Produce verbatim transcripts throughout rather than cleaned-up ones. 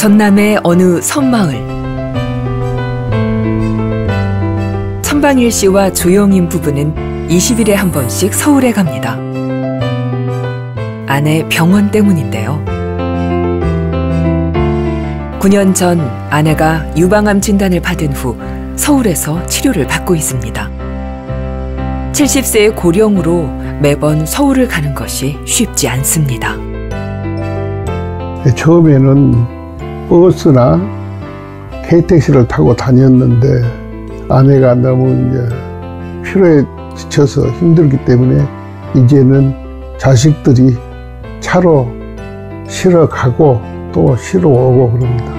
전남의 어느 섬마을. 천방일 씨와 조영인 부부는 이십 일에 한 번씩 서울에 갑니다. 아내 병원 때문인데요. 구 년 전 아내가 유방암 진단을 받은 후 서울에서 치료를 받고 있습니다. 칠십 세의 고령으로 매번 서울을 가는 것이 쉽지 않습니다. 처음에는 버스나 케이티엑시를 타고 다녔는데 아내가 너무 이제 피로에 지쳐서 힘들기 때문에 이제는 자식들이 차로 실어 가고 또 실어 오고 그럽니다.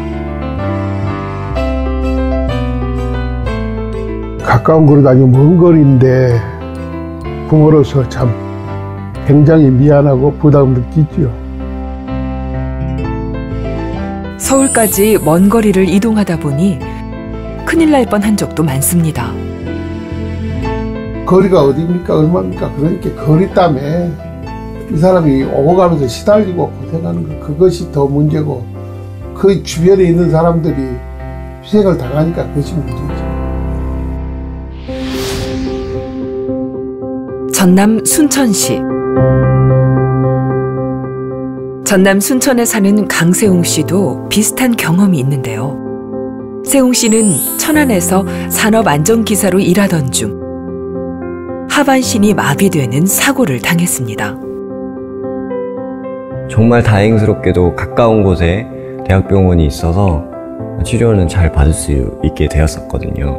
가까운 거리도 아니고 먼 거리인데 부모로서 참 굉장히 미안하고 부담 느끼죠. 서울까지 먼 거리를 이동하다 보니 큰일 날 뻔한 적도 많습니다. 거리가 어디입니까? 얼마입니까? 그러니까 거리 때문에 이 사람이 오고 가면서 시달리고 고생하는 거, 그것이 더 문제고 그 주변에 있는 사람들이 희생을 당하니까 그것이 문제죠. 전남 순천시. 전남 순천에 사는 강세웅 씨도 비슷한 경험이 있는데요. 세웅 씨는 천안에서 산업안전기사로 일하던 중 하반신이 마비되는 사고를 당했습니다. 정말 다행스럽게도 가까운 곳에 대학병원이 있어서 치료는 잘 받을 수 있게 되었었거든요.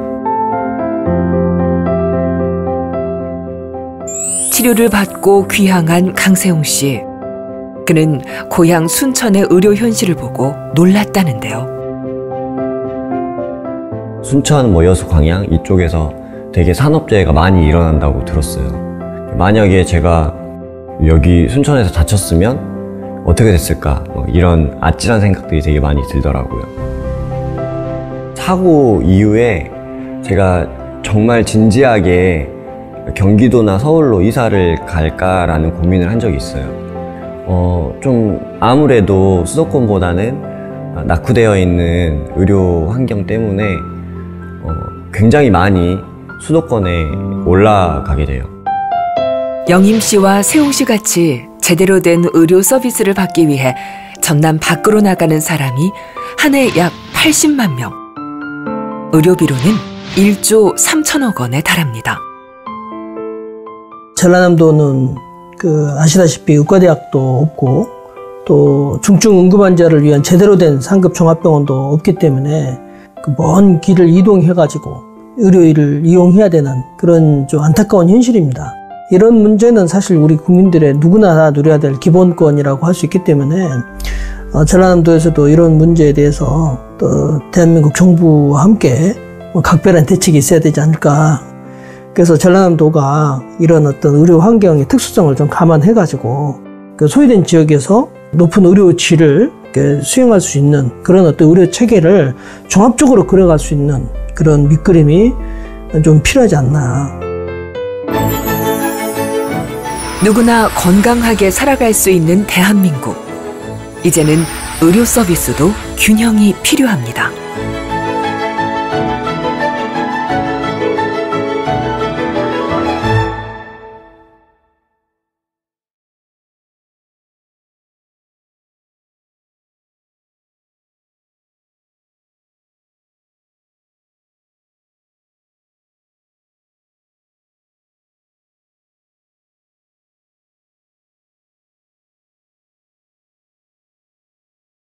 치료를 받고 귀향한 강세웅 씨. 그는 고향 순천의 의료 현실을 보고 놀랐다는데요. 순천, 뭐 여수, 광양 이쪽에서 되게 산업재해가 많이 일어난다고 들었어요. 만약에 제가 여기 순천에서 다쳤으면 어떻게 됐을까, 뭐 이런 아찔한 생각들이 되게 많이 들더라고요. 사고 이후에 제가 정말 진지하게 경기도나 서울로 이사를 갈까라는 고민을 한 적이 있어요. 어, 좀 아무래도 수도권보다는 낙후되어 있는 의료 환경 때문에 어, 굉장히 많이 수도권에 올라가게 돼요. 영임 씨와 세웅 씨 같이 제대로 된 의료 서비스를 받기 위해 전남 밖으로 나가는 사람이 한 해 약 팔십만 명. 의료비로는 일조 삼천억 원에 달합니다. 전라남도는 그 아시다시피 의과대학도 없고 또 중증 응급 환자를 위한 제대로 된 상급 종합병원도 없기 때문에 그 먼 길을 이동해가지고 의료를 이용해야 되는 그런 좀 안타까운 현실입니다. 이런 문제는 사실 우리 국민들의 누구나 다 누려야 될 기본권이라고 할 수 있기 때문에 어, 전라남도에서도 이런 문제에 대해서 또 대한민국 정부와 함께 뭐 각별한 대책이 있어야 되지 않을까. 그래서 전라남도가 이런 어떤 의료 환경의 특수성을 좀 감안해가지고 그 소외된 지역에서 높은 의료 질을 수행할 수 있는 그런 어떤 의료 체계를 종합적으로 그려갈 수 있는 그런 밑그림이 좀 필요하지 않나. 누구나 건강하게 살아갈 수 있는 대한민국. 이제는 의료 서비스도 균형이 필요합니다.